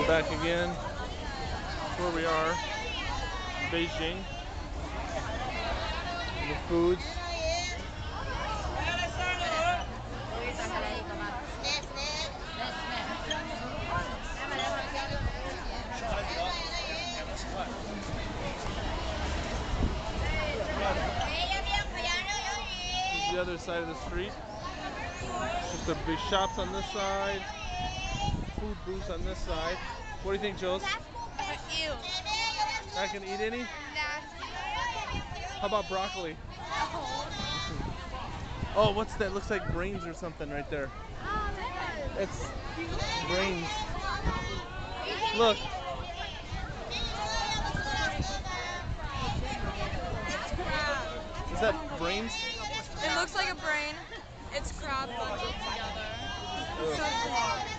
Back again, where we are, Beijing. The foods. This is the other side of the street. There's the big shops on this side, food booths on this side. What do you think, Jules? Ew. I can eat any? Nasty. How about broccoli? Oh, what's that? Looks like brains or something right there. It's brains. Look. Is that brains? It looks like a brain. It's crab bundled together. So